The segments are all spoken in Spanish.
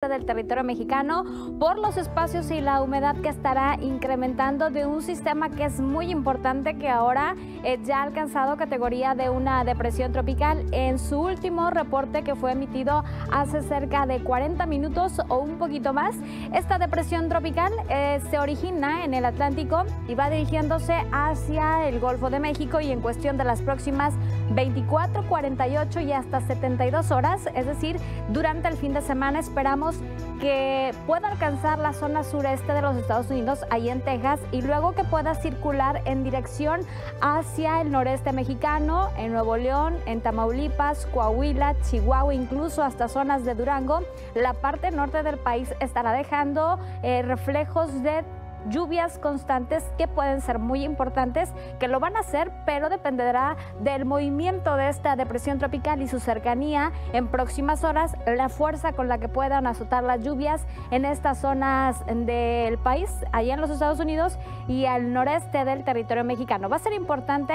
del territorio mexicano por los espacios y la humedad que estará incrementando de un sistema que es muy importante, que ahora ya ha alcanzado categoría de una depresión tropical. En su último reporte, que fue emitido hace cerca de 40 minutos o un poquito más, esta depresión tropical se origina en el Atlántico y va dirigiéndose hacia el Golfo de México, y en cuestión de las próximas 24, 48 y hasta 72 horas, es decir, durante el fin de semana, esperamos que pueda alcanzar la zona sureste de los Estados Unidos, ahí en Texas, y luego que pueda circular en dirección hacia el noreste mexicano, en Nuevo León, en Tamaulipas, Coahuila, Chihuahua, incluso hasta zonas de Durango. La parte norte del país estará dejando reflejos de lluvias constantes que pueden ser muy importantes, que lo van a hacer, pero dependerá del movimiento de esta depresión tropical y su cercanía en próximas horas, la fuerza con la que puedan azotar las lluvias en estas zonas del país, allá en los Estados Unidos y al noreste del territorio mexicano. Va a ser importante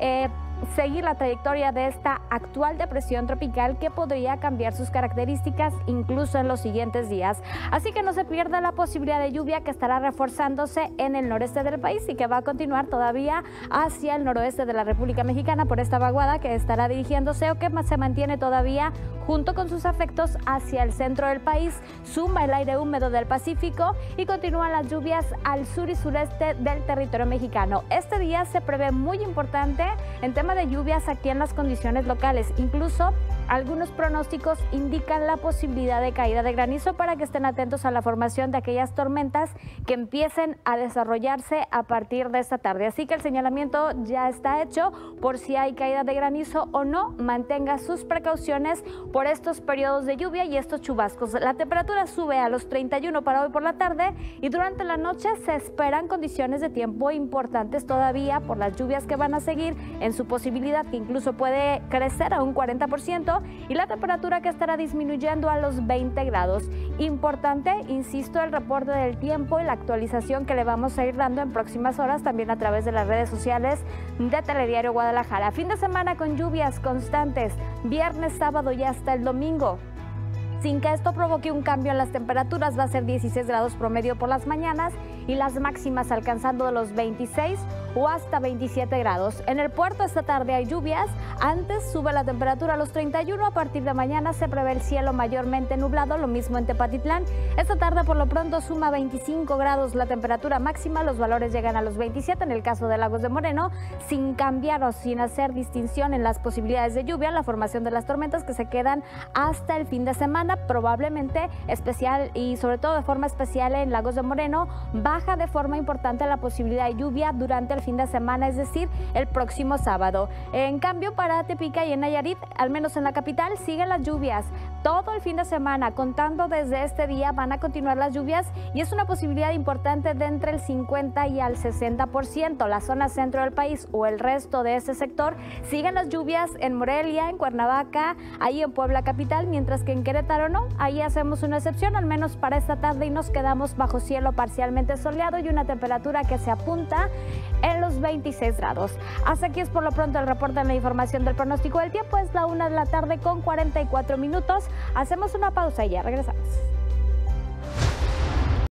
seguir la trayectoria de esta actual depresión tropical, que podría cambiar sus características incluso en los siguientes días. Así que no se pierda la posibilidad de lluvia, que estará reforzándose en el noreste del país y que va a continuar todavía hacia el noroeste de la República Mexicana por esta vaguada que estará dirigiéndose, o que se mantiene todavía junto con sus efectos hacia el centro del país. Suma el aire húmedo del Pacífico y continúan las lluvias al sur y sureste del territorio mexicano. Este día se prevé muy importante en tema de lluvias aquí en las condiciones locales. Incluso algunos pronósticos indican la posibilidad de caída de granizo, para que estén atentos a la formación de aquellas tormentas que empiecen a desarrollarse a partir de esta tarde. Así que el señalamiento ya está hecho por si hay caída de granizo o no. Mantenga sus precauciones por estos periodos de lluvia y estos chubascos. La temperatura sube a los 31 para hoy por la tarde, y durante la noche se esperan condiciones de tiempo importantes todavía por las lluvias que van a seguir, en su posibilidad que incluso puede crecer a un 40%, y la temperatura que estará disminuyendo a los 20 grados. Importante, insisto, el reporte del tiempo y la actualización que le vamos a ir dando en próximas horas, también a través de las redes sociales de Telediario Guadalajara. Fin de semana con lluvias constantes, viernes, sábado y hasta el domingo. Sin que esto provoque un cambio en las temperaturas, va a ser 16 grados promedio por las mañanas y las máximas alcanzando de los 26 o hasta 27 grados. En el puerto esta tarde hay lluvias, antes sube la temperatura a los 31, a partir de mañana se prevé el cielo mayormente nublado, lo mismo en Tepatitlán. Esta tarde por lo pronto suma 25 grados la temperatura máxima, los valores llegan a los 27 en el caso de Lagos de Moreno, sin cambiar o sin hacer distinción en las posibilidades de lluvia, la formación de las tormentas que se quedan hasta el fin de semana, probablemente especial y sobre todo de forma especial en Lagos de Moreno. Baja de forma importante la posibilidad de lluvia durante el fin de semana, es decir, el próximo sábado. En cambio, para Tepica y en Nayarit, al menos en la capital, siguen las lluvias. Todo el fin de semana, contando desde este día, van a continuar las lluvias, y es una posibilidad importante de entre el 50 y al 60%. La zona centro del país o el resto de ese sector siguen las lluvias en Morelia, en Cuernavaca, ahí en Puebla capital, mientras que en Querétaro no. Ahí hacemos una excepción, al menos para esta tarde, y nos quedamos bajo cielo parcialmente soleado y una temperatura que se apunta en los 26 grados. Hasta aquí es por lo pronto el reporte de la información del pronóstico del tiempo. Es la 1 de la tarde con 44 minutos. Hacemos una pausa y ya regresamos.